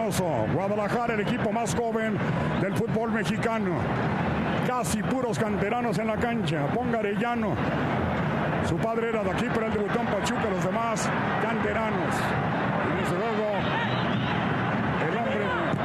Reynoso. Guadalajara, el equipo más joven del fútbol mexicano. Casi puros canteranos en la cancha. Ponga Arellano. Su padre era de aquí, pero él debutó en Pachuca. Los demás, canteranos. Y desde luego, el hombre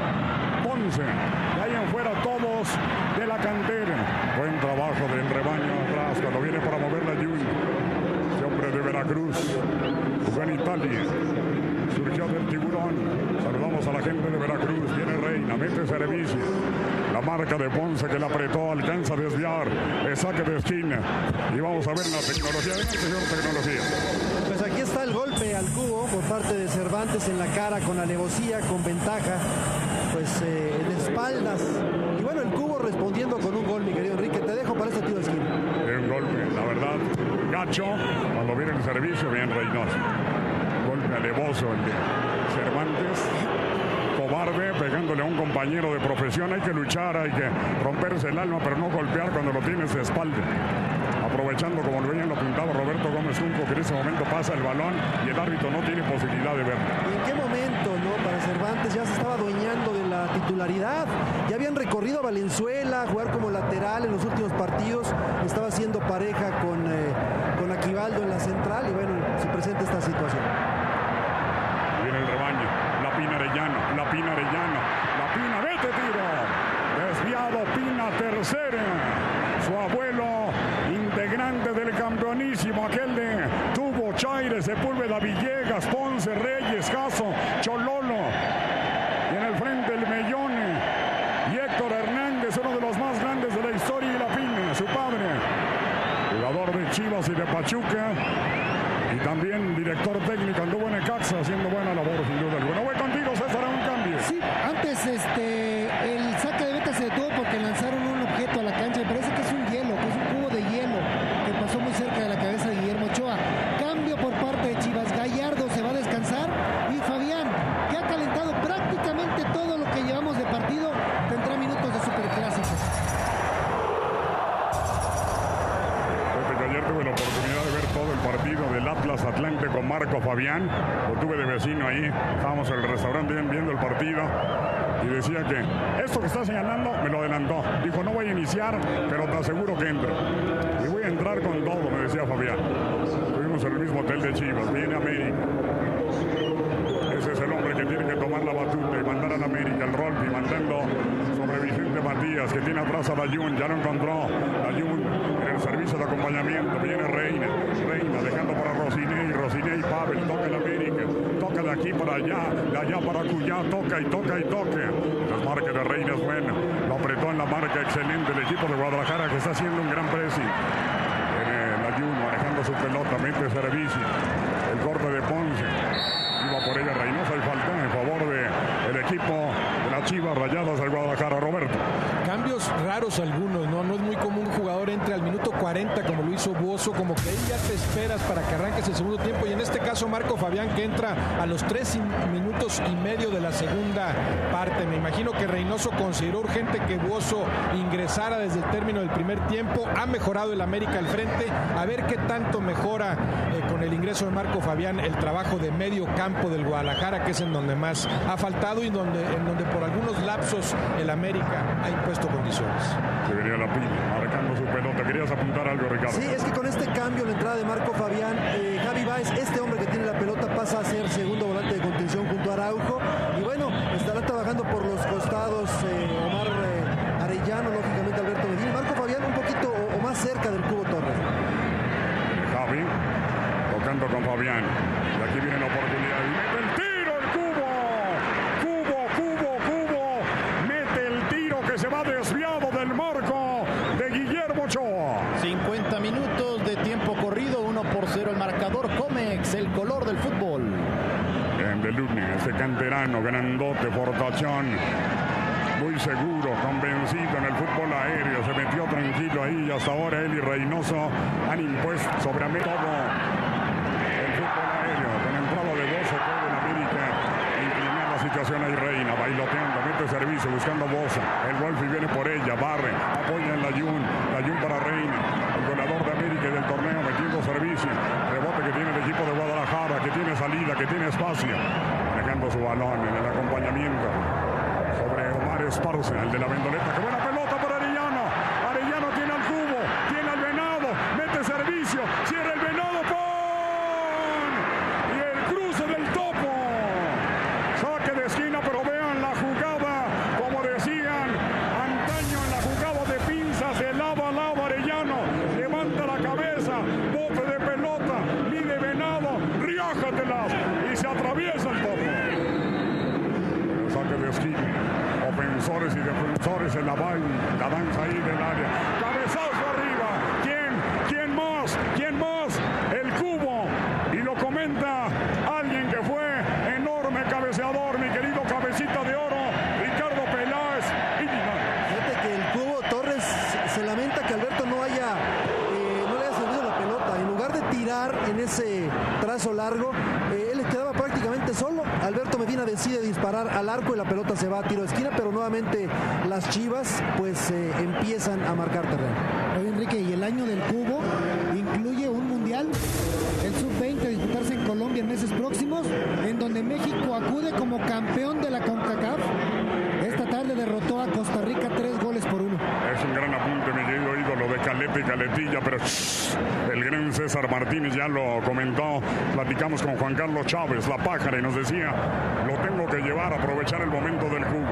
Ponce. De ahí en fuera, todos de la cantera. Buen trabajo del rebaño atrás cuando viene para mover la Jun. Este hombre de Veracruz. Jugó en Italia. Surgió del Tiburón. Saludamos a la gente de Veracruz. Viene Reina, mete servicio. La marca de Ponce que la apretó, alcanza a desviar. El saque de esquina. Y vamos a ver la tecnología. Venga, señor, tecnología. Pues aquí está el golpe al cubo por parte de Cervantes en la cara con alevosía, con ventaja. Pues en espaldas. Y bueno, el cubo respondiendo con un gol, mi querido Enrique. Te dejo para este tiro de esquina. Un golpe, la verdad, gacho. Cuando viene el servicio, bien Reynoso. Golpe alevoso el de Cervantes. Cobarde, pegándole a un compañero de profesión. Hay que luchar, hay que romperse el alma, pero no golpear cuando lo tienes de espalda. Aprovechando, como bien lo apuntaba Roberto Gómez Junco, que en ese momento pasa el balón y el árbitro no tiene posibilidad de verlo. ¿Y en qué momento, no? Para Cervantes ya se estaba adueñando de la titularidad. Ya habían recorrido a Valenzuela, jugar como lateral en los últimos partidos. Estaba haciendo pareja con Aquivaldo en la central y bueno, se presenta esta situación. Viene el rebaño. La Pina Arellano. La Pina, vete tiro. Desviado Pina, tercera. Su abuelo, integrante del campeonísimo, aquel de Tubo, Chaire, Sepúlveda, Villegas, Ponce, Reyes, Jasso, Chololo. Y en el frente el Mellone y Héctor Hernández, uno de los más grandes de la historia, y la Pina, su padre, jugador de Chivas y de Pachuca. Y también director técnico, anduvo en Necaxa haciendo buena labor, sin duda alguna. Voy contigo, César, a un cambio. Sí, antes el saque de meta se detuvo porque lanzaron un objeto a la cancha. Me parece que es un hielo, que es un cubo de hielo que pasó muy cerca de la cabeza de Guillermo Ochoa. Cambio por parte de Chivas. Gallardo se va a descansar y Fabián, que ha calentado prácticamente todo lo que llevamos de partido, tendrá minutos de superclásico. Ayer tuve la oportunidad de ver todo el partido del Atlas Atlante con Marco Fabián. Lo tuve de vecino ahí. Estábamos en el restaurante viendo el partido. Y decía que esto que está señalando me lo adelantó. Dijo, no voy a iniciar, pero te aseguro que entro. Y voy a entrar con todo, me decía Fabián. Estuvimos en el mismo hotel de Chivas. Viene América. Ese es el hombre que tiene que tomar la batuta y mandar a la América el rol, y mandando sobre Vicente Matías, que tiene atrás a Layún. Ya lo encontró. Layún en el servicio de acompañamiento. Viene Reina, dejando para Rosiné y Pavel. Toca el América. Toca de aquí para allá, de allá para Cuyá. Toca. El marque de Reina es bueno. Lo apretó en la marca, excelente el equipo de Guadalajara, que está haciendo un gran pressing. Viene Layún manejando su pelota, mete servicio. El corte de Ponce. Iba por ella Reynoso y faltó en favor del equipo de las Chivas Rayadas del Guadalajara. Roberto. Cambios raros algunos, ¿no? No es muy común un jugador entre al minuto 40 como lo hizo Buoso, como que ahí ya te esperas para que arranques el segundo tiempo, y en este caso Marco Fabián, que entra a los 3 minutos y medio de la segunda parte. Me imagino que Reynoso consideró urgente que Buoso ingresara desde el término del primer tiempo. Ha mejorado el América al frente, a ver qué tanto mejora con el ingreso de Marco Fabián el trabajo de medio campo del Guadalajara, que es en donde más ha faltado y en donde por algunos lapsos el América ha impuesto condiciones. Se venía la Pina marcando su pelota. ¿Querías apuntar algo, Ricardo? Sí, es que con este cambio, la entrada de Marco Fabián, Javi Báez, este hombre que tiene la pelota, pasa a ser segundo volante de contención junto a Araujo. Y bueno, estará trabajando por los costados Omar Arellano, lógicamente Alberto Medina. Marco Fabián un poquito o más cerca del Cubo Torres. Javi tocando con Fabián. Y aquí viene la oportunidad. Y mete el tiro, el Cubo. Mete el tiro que se va desviado del marco de Guillermo Ochoa. 50 minutos de tiempo corrido, 1-0 el marcador. Comex, el color del fútbol. En De Lune, este canterano, grandote, fortachón, muy seguro, convencido en el fútbol aéreo, se metió tranquilo ahí, y hasta ahora él y Reynoso han impuesto sobre todo el fútbol aéreo, con entrada de Bozo, todo en América, inclinar la situación ahí. Reina, bailoteando, mete servicio, buscando Bozo, el Wolfi viene por ella, barre, apoya en Layún para Reina, el goleador de América y del torneo, metiendo servicio, rebote que tiene el equipo de Guadalajara, que tiene salida, que tiene espacio, manejando su balón en el acompañamiento. Esparza, el de la vendoleta. ¡Qué buena pelota para Arellano! Arellano tiene al Cubo, tiene al Venado, mete servicio, cierra el Venado, ¡pon! Y el cruce del Topo. Saque de esquina, pero vean la jugada, como decían antaño en la jugada de pinzas, de lado a lado Arellano, levanta la cabeza, bote de pelota, mide Venado, riájatelas, y se atraviesa el Topo. Saque de esquina, ofensores y defensores en la danza ahí del área. Cabezazo arriba. ¿Quién más? ¿Quién más? El Cubo. Y lo comenta alguien que fue enorme cabeceador, mi querido Cabecita de Oro, Ricardo Peláez. Fíjate que el Cubo Torres se lamenta que Alberto no le haya servido la pelota. En lugar de tirar en ese trazo largo, él quedaba prácticamente solo. Alberto Medina decide disparar al arco y la pelota se va a tiro de esquina, pero nuevamente las Chivas pues empiezan a marcar terreno. Oye, Enrique, y el año del Cubo incluye un mundial, el sub-20, a disputarse en Colombia en meses próximos, en donde México acude como campeón de la CONCACAF. Esta tarde derrotó a Costa Rica 3-1. Es un gran apunte, mi querido ídolo de Caleta y Caletilla, pero el gran César Martínez ya lo comentó. Platicamos con Juan Carlos Chávez, la pájara, y nos decía, lo tengo que llevar a aprovechar el momento del Cubo.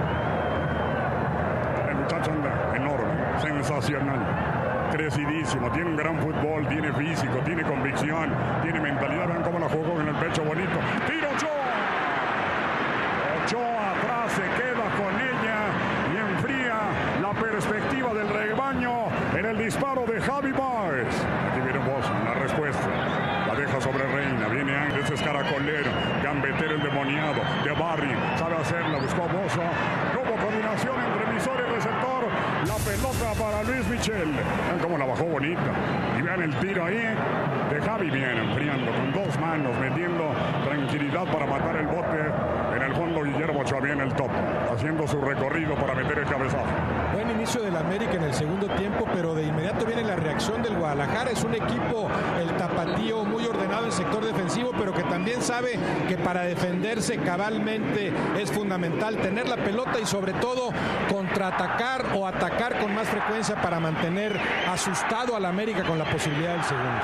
El muchacho anda enorme, sensacional, crecidísimo, tiene un gran fútbol, tiene físico, tiene convicción, tiene mentalidad. Vean cómo la jugó en el pecho bonito. ¡Tiro Ochoa! Ochoa atrás, se queda con ella y enfría la perspectiva del rebaño en el disparo de Javi Báez. Aquí viene Boston, la respuesta. La deja sobre Reina, viene Ángel, es caracolero, gambetero endemoniado, de Barry, sabe hacerla, buscó Bozo. No hubo coordinación entre emisor y receptor. La pelota para Luis Michel. Vean cómo la bajó bonita. Y vean el tiro ahí de Javi, bien enfriando con dos manos, metiendo tranquilidad para matar el bote. En el fondo Guillermo Ochoa viene el top, haciendo su recorrido para meter el cabezazo. Buen inicio del América en el segundo tiempo, pero de inmediato viene la reacción del Guadalajara. Es un equipo, el tapatío, muy ordenado en el sector defensivo, pero que también sabe que para defenderse cabalmente es fundamental tener la pelota y sobre todo contraatacar o atacar con más frecuencia para mantener asustado al América con la posibilidad del segundo.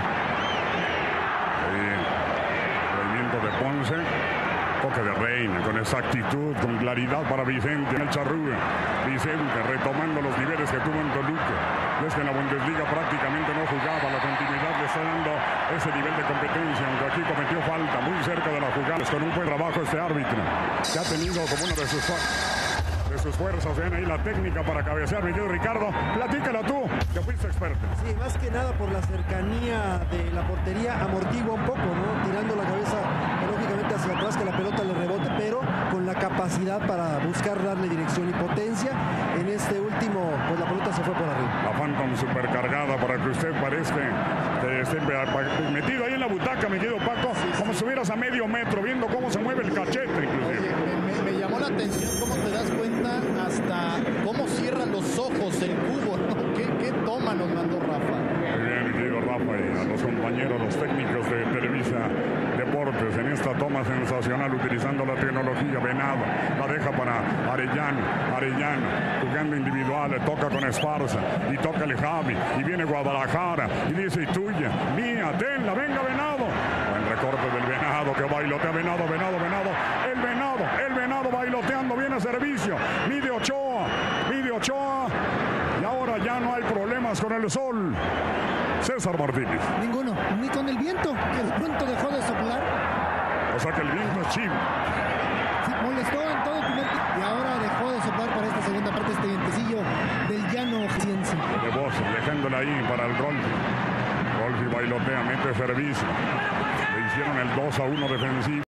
Movimiento de Ponce. Toque de Reina, con exactitud, con claridad para Vicente en el Charrúa. Vicente retomando los niveles que tuvo en Toluca. Es que en la Bundesliga prácticamente no jugaba, la continuidad le está dando ese nivel de competencia, aunque aquí cometió falta muy cerca de la jugada. Con un buen trabajo este árbitro, que ha tenido como una de sus fuerzas. Vean ahí la técnica para cabecear, mi querido Ricardo. Platícala tú, que fuiste experto. Sí, más que nada por la cercanía de la portería, amortigua un poco, ¿no? Tirando la cabeza lógicamente hacia atrás, que la pelota le rebote, pero con la capacidad para buscar darle dirección y potencia. En este último, pues la pelota se fue por arriba. La Phantom supercargada para que usted parezca que esté metido ahí en la butaca, mi querido Paco, como si estuvieras a medio metro, viendo cómo se mueve el cachete, inclusive. Me llamó la atención cómo te das cuenta hasta cómo cierran los ojos el Cubo, ¿no? ¿Qué toma nos mandó Rafa? Muy bien, mi querido Rafa, y a los compañeros, los técnicos de Televisa Deportes en esta toma sensacional utilizando la tecnología. Venado la deja para Arellano, jugando individual, le toca con Esparza y toca el Javi y viene Guadalajara y dice, y tuya, mía, tenla, venga Venado. Buen recorte del Venado que bailotea, Venado, el Venado bailoteando, viene a servicio, mide Ochoa, y ahora ya no hay problemas con el sol. César Martínez. Ninguno, ni con el viento, que de pronto dejó de soplar. O sea que el viento es chivo. Sí, molestó en todo el primer tiempo y ahora dejó de soplar para esta segunda parte, este vientecillo del llano ojiense. De voz, dejándola ahí para el Rolfi. Rolfi bailotea, mete servicio. Le hicieron el 2-1 defensivo.